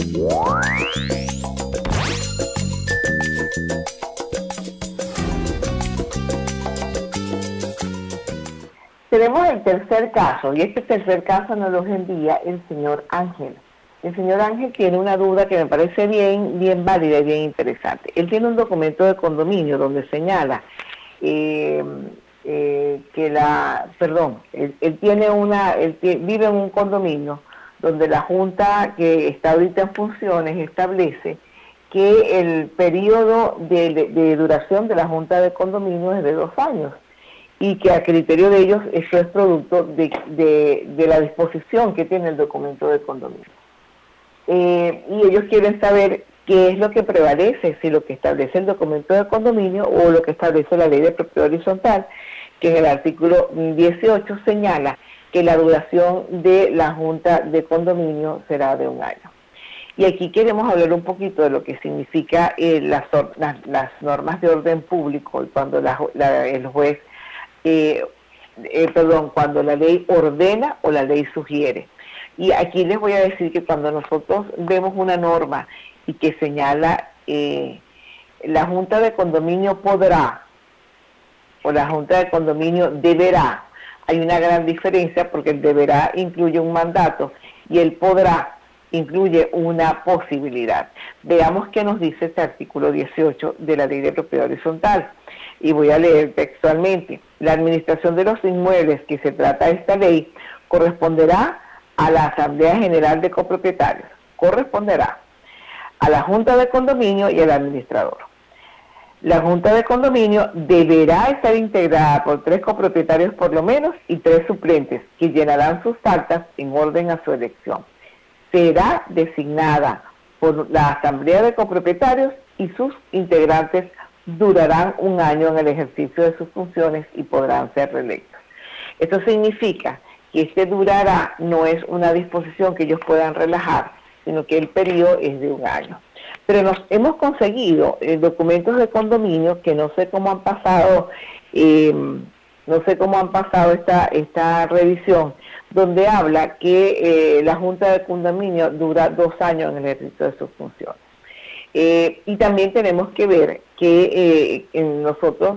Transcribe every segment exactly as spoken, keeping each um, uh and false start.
Tenemos el tercer caso, y este tercer caso nos lo envía el señor Ángel. El señor Ángel tiene una duda que me parece bien, bien válida y bien interesante. Él tiene un documento de condominio donde señala eh, eh, que la, perdón, él, él tiene una, él vive en un condominio donde la junta que está ahorita en funciones establece que el periodo de, de, de duración de la junta de condominio es de dos años. Y que a criterio de ellos eso es producto de, de, de la disposición que tiene el documento de condominio. Eh, y ellos quieren saber qué es lo que prevalece, si lo que establece el documento de condominio o lo que establece la ley de propiedad horizontal, que en el artículo dieciocho señala que la duración de la junta de condominio será de un año. Y aquí queremos hablar un poquito de lo que significa eh, las, las, las normas de orden público, cuando la, la, el juez Eh, eh, perdón, cuando la ley ordena o la ley sugiere. Y aquí les voy a decir que cuando nosotros vemos una norma y que señala eh, la junta de condominio podrá o la junta de condominio deberá, hay una gran diferencia porque el deberá incluye un mandato y el podrá incluye una posibilidad. Veamos qué nos dice este artículo dieciocho de la ley de propiedad horizontal. Y voy a leer textualmente. La administración de los inmuebles que se trata de esta ley corresponderá a la Asamblea General de Copropietarios, corresponderá a la Junta de Condominio y al administrador. La Junta de Condominio deberá estar integrada por tres copropietarios por lo menos y tres suplentes que llenarán sus actas en orden a su elección. Será designada por la Asamblea de Copropietarios y sus integrantes durarán un año en el ejercicio de sus funciones y podrán ser reelectos. Esto significa que este durará no es una disposición que ellos puedan relajar, sino que el periodo es de un año. Pero nos hemos conseguido eh, documentos de condominio que no sé cómo han pasado, eh, no sé cómo han pasado esta, esta revisión, donde habla que eh, la Junta de Condominio dura dos años en el ejercicio de sus funciones. Eh, y también tenemos que ver que eh, en nosotros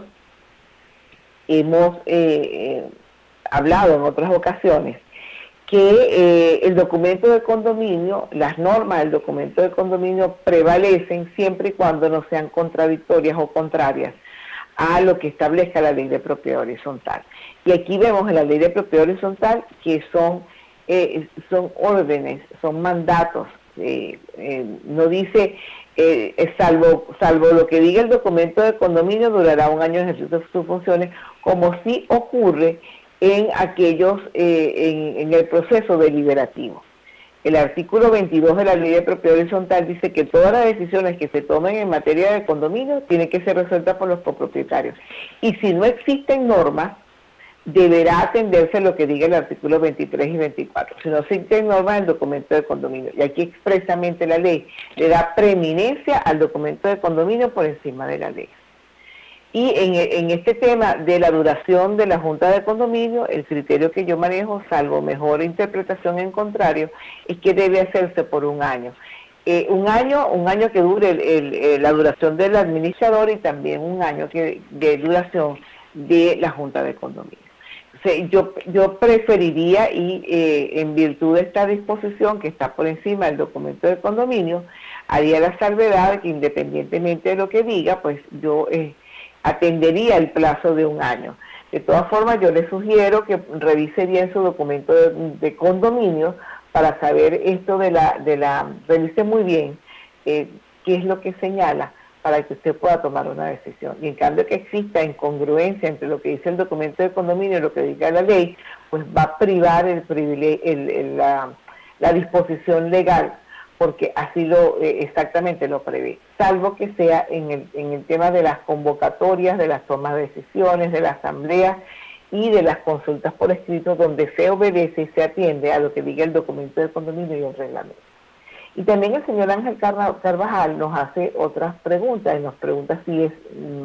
hemos eh, eh, hablado en otras ocasiones que eh, el documento de condominio, las normas del documento de condominio prevalecen siempre y cuando no sean contradictorias o contrarias a lo que establezca la ley de propiedad horizontal. Y aquí vemos en la ley de propiedad horizontal que son, eh, son órdenes, son mandatos, eh, eh, no dice... Eh, salvo, salvo lo que diga el documento de condominio, durará un año en ejercicio de sus funciones, como sí ocurre en aquellos, eh, en, en el proceso deliberativo. El artículo veintidós de la Ley de Propiedad Horizontal dice que todas las decisiones que se tomen en materia de condominio tienen que ser resueltas por los copropietarios. Y si no existen normas, deberá atenderse a lo que diga el artículo veintitrés y veinticuatro. Si no existen normas, el documento de condominio. Y aquí expresamente la ley le da preeminencia al documento de condominio por encima de la ley. Y en, en este tema de la duración de la Junta de Condominio, el criterio que yo manejo, salvo mejor interpretación en contrario, es que debe hacerse por un año. Eh, un año, un año que dure el, el, el, la duración del administrador y también un año que, de duración de la Junta de Condominio. Yo, yo preferiría, y eh, en virtud de esta disposición que está por encima del documento de condominio, haría la salvedad de que independientemente de lo que diga, pues yo eh, atendería el plazo de un año. De todas formas, yo le sugiero que revise bien su documento de, de condominio para saber esto de la, de la revise muy bien eh, qué es lo que señala, para que usted pueda tomar una decisión. Y en cambio que exista incongruencia entre lo que dice el documento de condominio y lo que diga la ley, pues va a privar el privilegio, el, el, la, la disposición legal, porque así lo eh, exactamente lo prevé, salvo que sea en el, en el tema de las convocatorias, de las tomas de decisiones, de la asamblea y de las consultas por escrito, donde se obedece y se atiende a lo que diga el documento de condominio y el reglamento. Y también el señor Ángel Carvajal nos hace otras preguntas, y nos pregunta si es,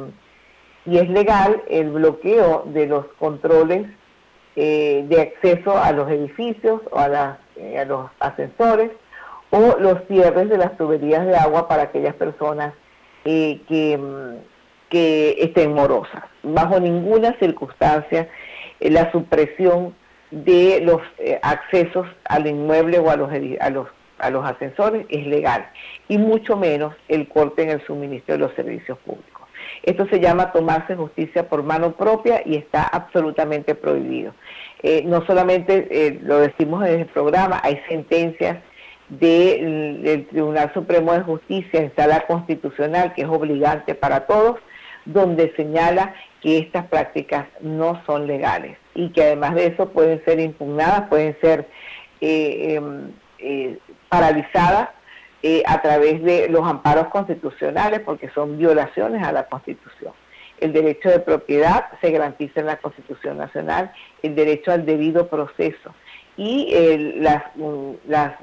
si es legal el bloqueo de los controles eh, de acceso a los edificios o a, la, eh, a los ascensores, o los cierres de las tuberías de agua para aquellas personas eh, que, que estén morosas. Bajo ninguna circunstancia eh, la supresión de los eh, accesos al inmueble o a los, a, los, a los ascensores es legal, y mucho menos el corte en el suministro de los servicios públicos. Esto se llama tomarse justicia por mano propia y está absolutamente prohibido. Eh, no solamente eh, lo decimos en el programa, hay sentencias de, del Tribunal Supremo de Justicia en sala constitucional, que es obligante para todos, donde señala que estas prácticas no son legales y que además de eso pueden ser impugnadas, pueden ser eh, eh, eh, paralizadas eh, a través de los amparos constitucionales, porque son violaciones a la Constitución. El derecho de propiedad se garantiza en la Constitución Nacional, el derecho al debido proceso y eh, las, las,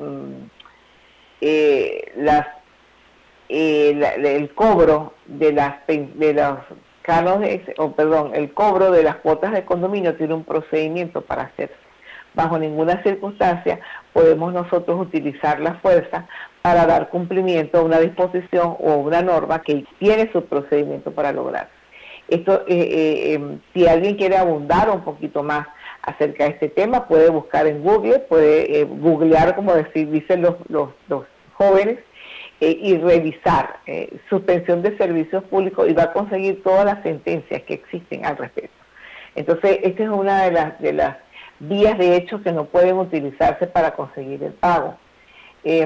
eh, las eh, la, el cobro de las de los cánones, o perdón, el cobro de las cuotas de condominio tiene un procedimiento para hacerse. Bajo ninguna circunstancia podemos nosotros utilizar la fuerza para dar cumplimiento a una disposición o una norma que tiene su procedimiento para lograrse. Esto, eh, eh, eh, si alguien quiere abundar un poquito más acerca de este tema, puede buscar en Google, puede eh, googlear, como decir, dicen los, los, los jóvenes, eh, y revisar eh, suspensión de servicios públicos, y va a conseguir todas las sentencias que existen al respecto. Entonces, esta es una de las, de las vías de hecho que no pueden utilizarse para conseguir el pago. Eh,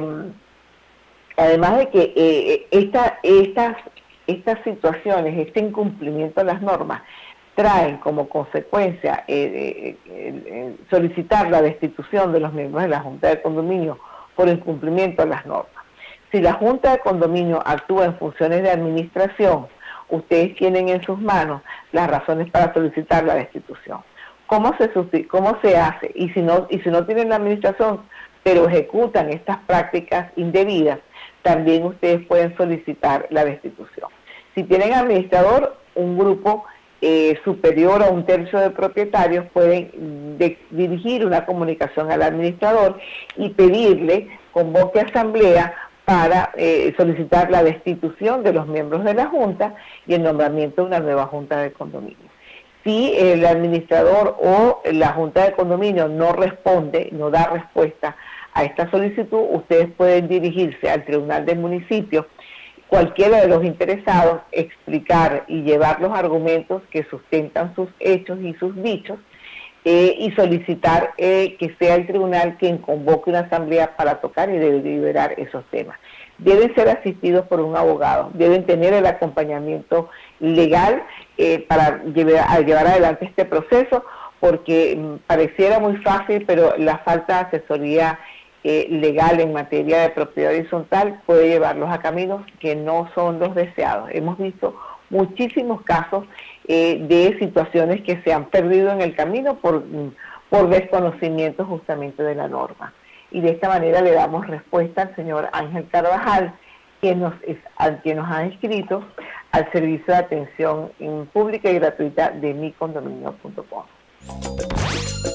además de que eh, esta, estas, estas situaciones, este incumplimiento de las normas, traen como consecuencia eh, eh, eh, solicitar la destitución de los miembros de la Junta de Condominio por incumplimiento de las normas. Si la Junta de Condominio actúa en funciones de administración, ustedes tienen en sus manos las razones para solicitar la destitución. ¿Cómo se, cómo se hace? Y si no, y si no tienen la administración, pero ejecutan estas prácticas indebidas, también ustedes pueden solicitar la destitución. Si tienen administrador, un grupo eh, superior a un tercio de propietarios pueden de, dirigir una comunicación al administrador y pedirle convoque asamblea para eh, solicitar la destitución de los miembros de la Junta y el nombramiento de una nueva Junta de Condominio. Si el administrador o la Junta de Condominio no responde, no da respuesta a esta solicitud, ustedes pueden dirigirse al Tribunal del Municipio, cualquiera de los interesados, explicar y llevar los argumentos que sustentan sus hechos y sus dichos, eh, y solicitar eh, que sea el tribunal quien convoque una asamblea para tocar y deliberar esos temas. Deben ser asistidos por un abogado, deben tener el acompañamiento legal eh, para llevar, a llevar adelante este proceso, porque mm, pareciera muy fácil, pero la falta de asesoría eh, legal en materia de propiedad horizontal puede llevarlos a caminos que no son los deseados. Hemos visto muchísimos casos eh, de situaciones que se han perdido en el camino por, por desconocimiento justamente de la norma. Y de esta manera le damos respuesta al señor Ángel Carvajal, quien nos, es, al quien nos ha inscrito al servicio de atención pública y gratuita de mi condominio punto com.